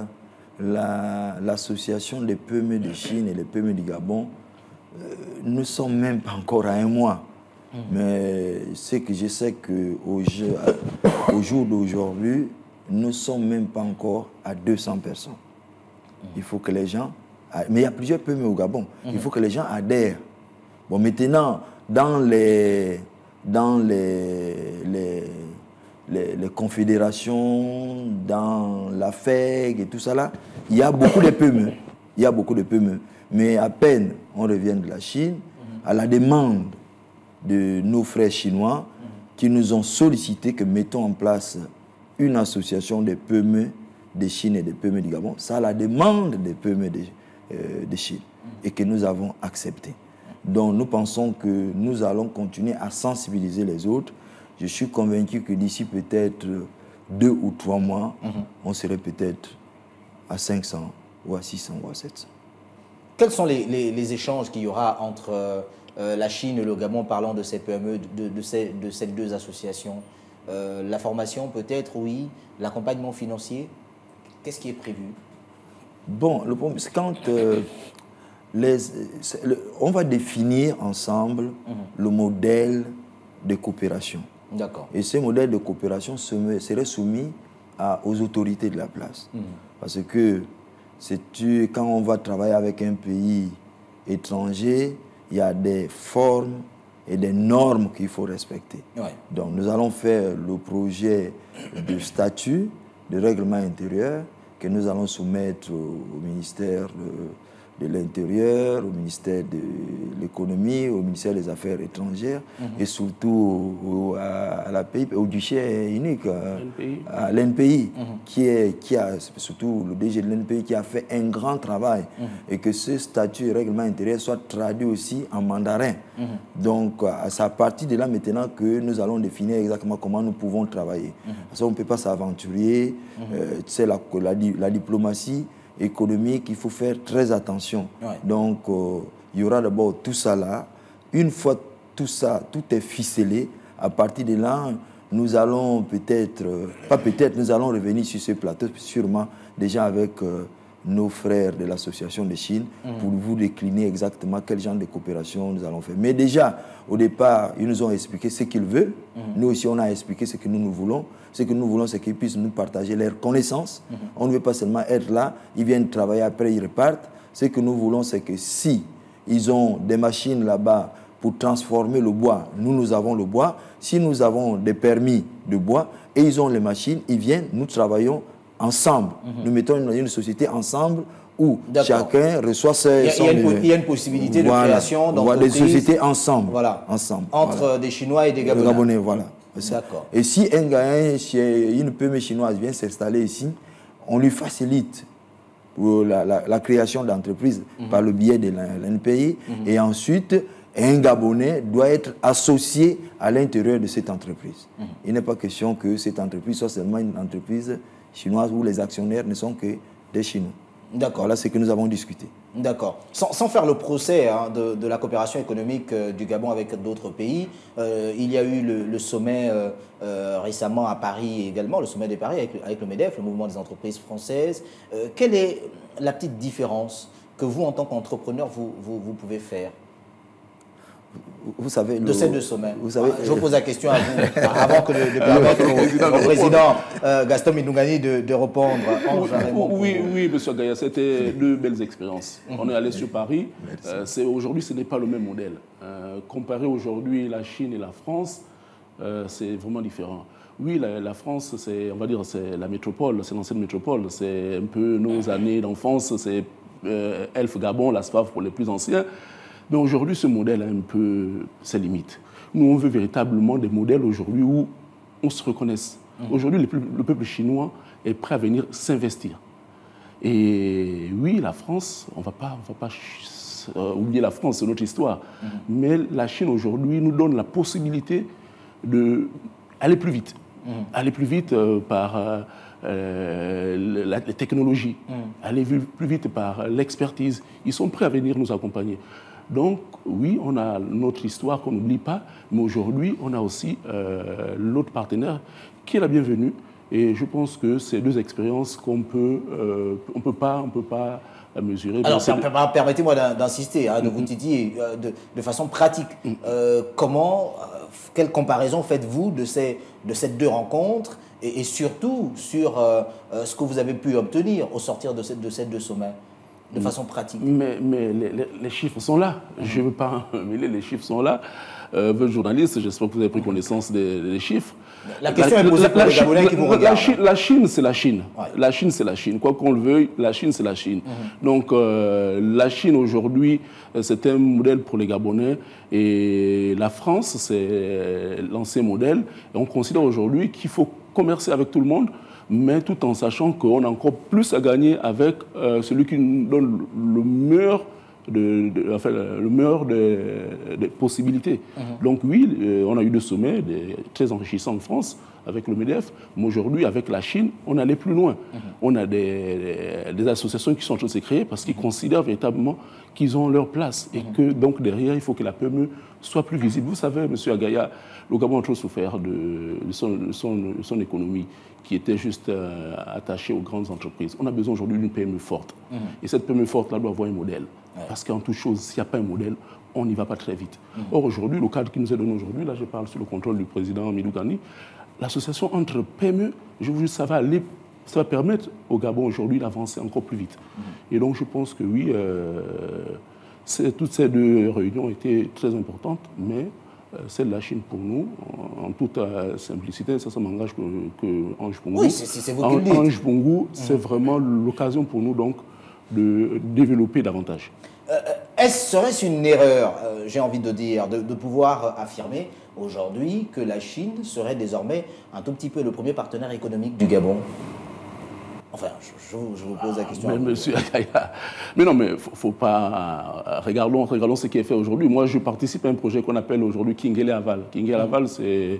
l'association des PME de Chine et des PME du Gabon, nous ne sommes même pas encore à 1 mois. Mais c'est que je sais qu'au jour d'aujourd'hui, nous ne sommes même pas encore à 200 personnes. Il faut que les gens... Mais il y a plusieurs PME au Gabon. Il faut que les gens adhèrent. Bon, maintenant, dans les confédérations, dans la FEG et tout ça là, il y a beaucoup de PME. Il y a beaucoup de PME. Mais à peine on revient de la Chine, à la demande de nos frères chinois qui nous ont sollicité que mettons en place une association des PME de Chine et des PME du Gabon. Ça, à la demande des PME de Chine et que nous avons accepté. Donc nous pensons que nous allons continuer à sensibiliser les autres. Je suis convaincu que d'ici peut-être 2 ou 3 mois, on serait peut-être à 500 ou à 600 ou à 700. Quels sont les échanges qu'il y aura entre la Chine et le Gabon parlant de ces PME, de ces 2 associations? La formation peut-être, oui. L'accompagnement financier, qu'est-ce qui est prévu? Bon, le problème, c'est quand on va définir ensemble le modèle de coopération. D'accord. Et ce modèle de coopération serait soumis aux autorités de la place. Parce que quand on va travailler avec un pays étranger, il y a des formes et des normes qu'il faut respecter. Ouais. Donc nous allons faire le projet de statut, de règlement intérieur, que nous allons soumettre au ministère de l'Intérieur, au ministère de l'Économie, au ministère des Affaires étrangères et surtout au guichet unique, à l'NPI, qui a surtout le DG de l'NPI qui a fait un grand travail et que ce statut et règlement intérieur soit traduit aussi en mandarin. Donc c'est à partir de là maintenant que nous allons définir exactement comment nous pouvons travailler. Parce qu'on ne peut pas s'aventurer, c'est la diplomatie économique, il faut faire très attention. Ouais. Donc, il y aura d'abord tout ça là. Une fois tout ça, tout est ficelé, à partir de là, nous allons nous allons revenir sur ce plateau, sûrement déjà avec nos frères de l'association de Chine, pour vous décliner exactement quel genre de coopération nous allons faire. Mais déjà, au départ, ils nous ont expliqué ce qu'ils veulent. Nous aussi, on a expliqué ce que nous voulons. Ce que nous voulons, c'est qu'ils puissent nous partager leurs connaissances. On ne veut pas seulement être là, ils viennent travailler, après ils repartent. Ce que nous voulons, c'est que si ils ont des machines là-bas pour transformer le bois, nous avons le bois. Si nous avons des permis de bois et ils ont les machines, ils viennent, nous travaillons ensemble. Nous mettons une société ensemble où chacun reçoit il y a une possibilité de création d'entreprises. Des sociétés ensemble. Voilà. Ensemble. Entre des Chinois et des Gabonais. Voilà. Et si une PME chinoise vient s'installer ici, on lui facilite la création d'entreprises par le biais de l'NPI. Et ensuite, un Gabonais doit être associé à l'intérieur de cette entreprise. Il n'est pas question que cette entreprise soit seulement une entreprise chinoise où les actionnaires ne sont que des Chinois. D'accord. Voilà ce que nous avons discuté. D'accord. Sans faire le procès de la coopération économique du Gabon avec d'autres pays, il y a eu le sommet récemment à Paris également, le sommet de Paris avec le MEDEF, le mouvement des entreprises françaises. Quelle est la petite différence que vous, en tant qu'entrepreneur, vous pouvez faire vous savez, de ces deux sommets. Je vous pose la question à vous, avant que de permettre au président Gaston Minungani de répondre. Oui, monsieur Gaïa, c'était deux belles expériences. On est allé sur Paris. Aujourd'hui, ce n'est pas le même modèle. Comparer aujourd'hui la Chine et la France, c'est vraiment différent. Oui, la France, on va dire, c'est la métropole, c'est l'ancienne métropole. C'est un peu nos années d'enfance, c'est Elf Gabon, la SPAF pour les plus anciens. Mais aujourd'hui, ce modèle a un peu ses limites. Nous, on veut véritablement des modèles aujourd'hui où on se reconnaisse. Aujourd'hui, le peuple chinois est prêt à venir s'investir. Et oui, la France, on ne va pas oublier la France, c'est notre histoire. Mais la Chine, aujourd'hui, nous donne la possibilité d'aller plus vite. Aller plus vite par les technologies, aller plus vite par l'expertise. Ils sont prêts à venir nous accompagner. Donc, oui, on a notre histoire qu'on n'oublie pas, mais aujourd'hui, on a aussi l'autre partenaire qui est la bienvenue. Et je pense que c'est deux expériences qu'on peut pas mesurer. Alors, permettez-moi d'insister, de vous titiller de façon pratique. Quelle comparaison faites-vous de ces deux rencontres et surtout sur ce que vous avez pu obtenir au sortir de ces deux sommets de façon pratique? Mais les chiffres sont là. Je ne veux pas mêler, les chiffres sont là. Votre journaliste, j'espère que vous avez pris connaissance des chiffres. La question est posée pour les Gabonais qui vous regardent. La Chine, c'est la Chine. Ouais. La Chine, c'est la Chine. Quoi qu'on le veuille, la Chine, c'est la Chine. Donc, la Chine, aujourd'hui, c'est un modèle pour les Gabonais. Et la France, c'est l'ancien modèle. Et on considère aujourd'hui qu'il faut commercer avec tout le monde, mais tout en sachant qu'on a encore plus à gagner avec celui qui nous donne le meilleur des possibilités. Donc oui, on a eu des sommets très enrichissants en France, avec le MEDEF, mais aujourd'hui, avec la Chine, on allait plus loin. On a des associations qui sont en train de se créer parce qu'ils considèrent véritablement qu'ils ont leur place et que donc derrière, il faut que la PME soit plus visible. Vous savez, M. Agaya, le Gabon a trop souffert de son économie qui était juste attachée aux grandes entreprises. On a besoin aujourd'hui d'une PME forte. Et cette PME forte-là doit avoir un modèle. Parce qu'en toute chose, s'il n'y a pas un modèle, on n'y va pas très vite. Or, aujourd'hui, le cadre qui nous est donné aujourd'hui, là je parle sous le contrôle du président Midou Gani, l'association entre PME, je vous dis, ça va permettre au Gabon aujourd'hui d'avancer encore plus vite. Et donc, je pense que oui, toutes ces deux réunions étaient très importantes, mais celle de la Chine pour nous, en toute simplicité, ça m'engage que Ange Pongou. Oui, c'est vous qui le dites. Ange Pongou, c'est vraiment l'occasion pour nous donc de développer davantage. Serait-ce une erreur, j'ai envie de dire, de pouvoir affirmer aujourd'hui que la Chine serait désormais un tout petit peu le premier partenaire économique du Gabon? Enfin, je vous pose la question. Mais monsieur Agaya, mais non, mais faut pas. Regardons ce qui est fait aujourd'hui. Moi, je participe à un projet qu'on appelle aujourd'hui Kingele Aval. Kingele Aval, c'est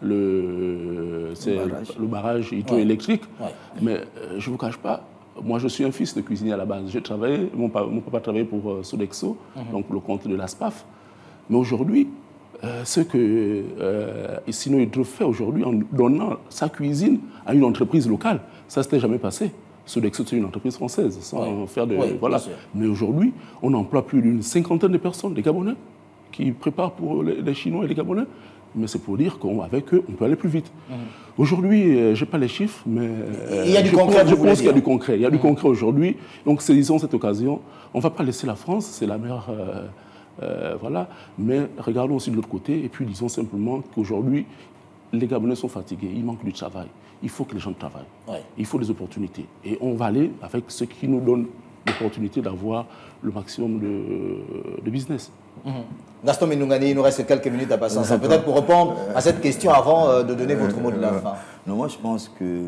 le barrage hydroélectrique. Mais je ne vous cache pas, moi, je suis un fils de cuisinier à la base. Mon papa travaillait pour Sodexo, donc le compte de l'ASPAF. Mais aujourd'hui, ce que Sino Hydro fait aujourd'hui en donnant sa cuisine à une entreprise locale, ça ne s'était jamais passé. Sodexo, c'est une entreprise française, sans faire de... voilà. Mais aujourd'hui, on emploie plus d'une cinquantaine de personnes, des Gabonais, qui préparent pour les Chinois et les Gabonais. Mais c'est pour dire qu'avec eux, on peut aller plus vite. Aujourd'hui, je n'ai pas les chiffres, mais il y a du concret, je pense qu'il y a du concret. Il y a du concret aujourd'hui. Donc, saisissons cette occasion. On ne va pas laisser la France, c'est la meilleure... voilà. Mais regardons aussi de l'autre côté et puis disons simplement qu'aujourd'hui, les Gabonais sont fatigués, il manque du travail. Il faut que les gens travaillent. Il faut des opportunités. Et on va aller avec ce qui nous donne l'opportunité d'avoir le maximum de business. Gaston Menoungani, il nous reste quelques minutes à passer ensemble. Peut-être pour répondre à cette question avant de donner votre mot de la fin. Non, moi je pense que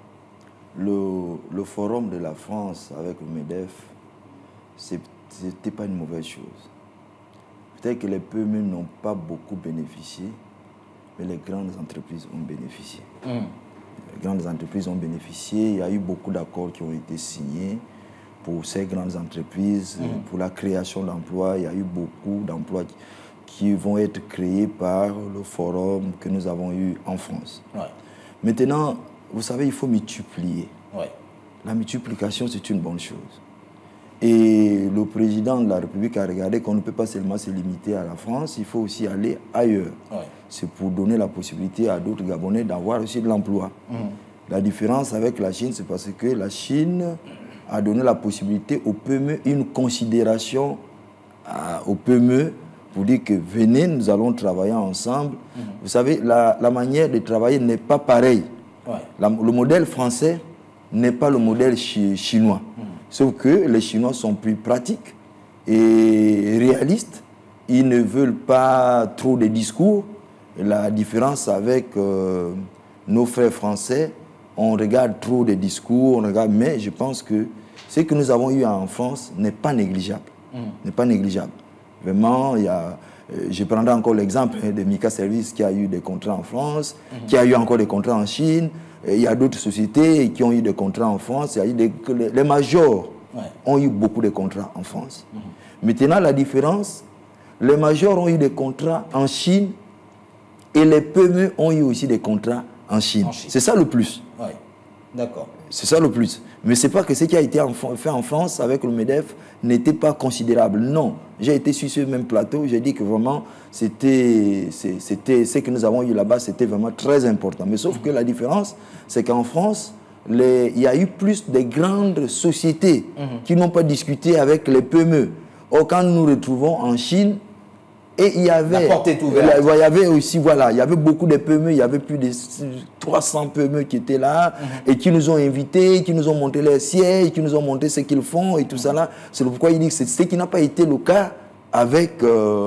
le forum de la France avec le MEDEF, ce n'était pas une mauvaise chose. Peut-être que les PME n'ont pas beaucoup bénéficié, mais les grandes entreprises ont bénéficié. Les grandes entreprises ont bénéficié. Il y a eu beaucoup d'accords qui ont été signés pour ces grandes entreprises, pour la création d'emplois. Il y a eu beaucoup d'emplois qui vont être créés par le forum que nous avons eu en France. Maintenant, vous savez, il faut multiplier. La multiplication, c'est une bonne chose. Et le président de la République a regardé qu'on ne peut pas seulement se limiter à la France, il faut aussi aller ailleurs. C'est pour donner la possibilité à d'autres Gabonais d'avoir aussi de l'emploi. La différence avec la Chine, c'est parce que la Chine a donné la possibilité aux PME, une considération aux PME pour dire que venez, nous allons travailler ensemble. Vous savez, la manière de travailler n'est pas pareille. Le modèle français n'est pas le modèle chinois. Sauf que les Chinois sont plus pratiques et réalistes. Ils ne veulent pas trop de discours. La différence avec nos frères français, on regarde trop de discours, mais je pense que ce que nous avons eu en France n'est pas négligeable. N'est pas négligeable. Vraiment, je prendrai encore l'exemple de Mika Service qui a eu des contrats en France, qui a eu encore des contrats en Chine. Il y a d'autres sociétés qui ont eu des contrats en France. Les majors ont eu beaucoup de contrats en France. Maintenant, la différence, les majors ont eu des contrats en Chine et les PME ont eu aussi des contrats en Chine. C'est ça le plus. D'accord. C'est ça le plus. Mais ce n'est pas que ce qui a été fait en France avec le MEDEF n'était pas considérable. Non. J'ai été sur ce même plateau, j'ai dit que vraiment, ce que nous avons eu là-bas, c'était vraiment très important. Mais sauf que la différence, c'est qu'en France, il y a eu plus de grandes sociétés qui n'ont pas discuté avec les PME. Or, quand nous nous retrouvons en Chine, et il y avait, la porte est ouverte. Il y avait aussi, voilà, il y avait beaucoup de PME, il y avait plus de 300 PME qui étaient là et qui nous ont invités, qui nous ont montré leurs sièges, qui nous ont montré ce qu'ils font et tout ça là. C'est pourquoi il dit que c'est ce qui n'a pas été le cas avec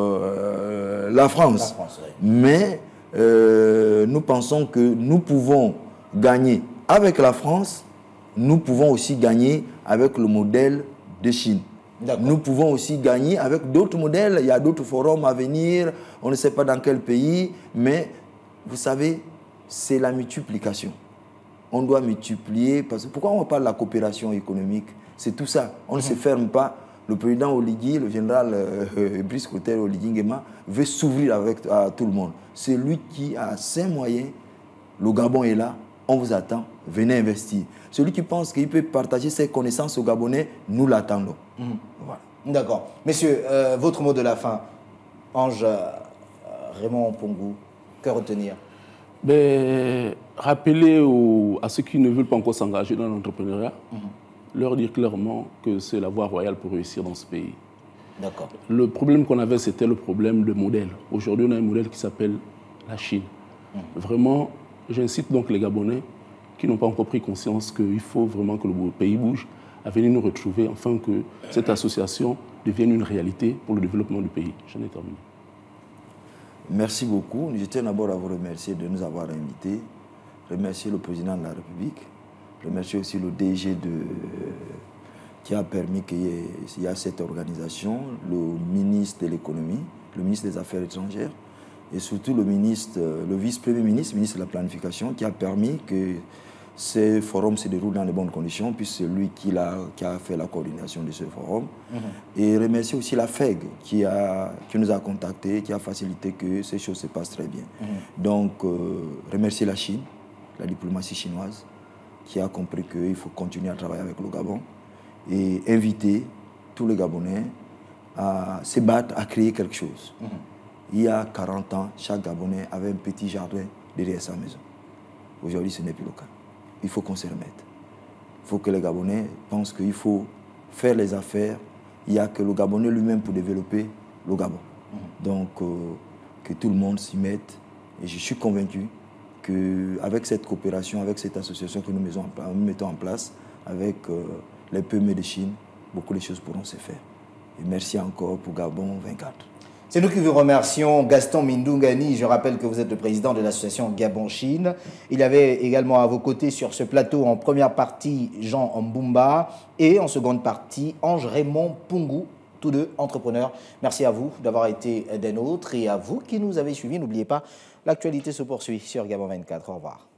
la France. Mais nous pensons que nous pouvons gagner avec la France, nous pouvons aussi gagner avec le modèle de Chine. Nous pouvons aussi gagner avec d'autres modèles. Il y a d'autres forums à venir. On ne sait pas dans quel pays. Mais vous savez, c'est la multiplication. On doit multiplier, parce que pourquoi on parle de la coopération économique? C'est tout ça. On ne se ferme pas. Le président Oligui, le général Brice Clotaire Oligui Nguema veut s'ouvrir à tout le monde. C'est lui qui a ses moyens. Le Gabon est là, on vous attend, venez investir. Celui qui pense qu'il peut partager ses connaissances aux Gabonais, nous l'attendons. Voilà. D'accord. Messieurs, votre mot de la fin. Ange Raymond Pongou, que retenir? Rappeler à ceux qui ne veulent pas encore s'engager dans l'entrepreneuriat, leur dire clairement que c'est la voie royale pour réussir dans ce pays. D'accord. Le problème qu'on avait, c'était le problème de modèle. Aujourd'hui, on a un modèle qui s'appelle la Chine. Vraiment, j'incite donc les Gabonais qui n'ont pas encore pris conscience qu'il faut vraiment que le pays bouge, à venir nous retrouver, afin que cette association devienne une réalité pour le développement du pays. J'en ai terminé. Merci beaucoup. Je tiens d'abord à vous remercier de nous avoir invités. Remercier le président de la République. Remercier aussi le DG qui a permis qu'il y ait cette organisation, le ministre de l'économie, le ministre des Affaires étrangères et surtout le vice-premier ministre, ministre de la planification, qui a permis que ce forum se déroule dans de bonnes conditions, puisque c'est lui qui a fait la coordination de ce forum. Et remercier aussi la FEG qui nous a contactés, qui a facilité que ces choses se passent très bien. Donc, remercier la Chine, la diplomatie chinoise, qui a compris qu'il faut continuer à travailler avec le Gabon, et inviter tous les Gabonais à se battre, à créer quelque chose. Il y a 40 ans, chaque Gabonais avait un petit jardin derrière sa maison. Aujourd'hui, ce n'est plus le cas. Il faut qu'on se remette. Il faut que les Gabonais pensent qu'il faut faire les affaires. Il n'y a que le Gabonais lui-même pour développer le Gabon. Donc, que tout le monde s'y mette. Et je suis convaincu qu'avec cette coopération, avec cette association que nous mettons en place, avec les PME de Chine, beaucoup de choses pourront se faire. Et merci encore pour Gabon 24. C'est nous qui vous remercions. Gaston Mindungani, je rappelle que vous êtes le président de l'association Gabon-Chine. Il y avait également à vos côtés sur ce plateau, en première partie, Jean Mbumba et en seconde partie, Ange Raymond Pongou, tous deux entrepreneurs. Merci à vous d'avoir été des nôtres et à vous qui nous avez suivis. N'oubliez pas, l'actualité se poursuit sur Gabon 24. Au revoir.